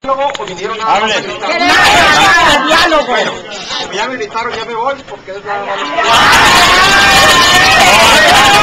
¿O vinieron a gritar? Nada, diálogo. Bueno, como ya me gritaron, ya me voy porque es la...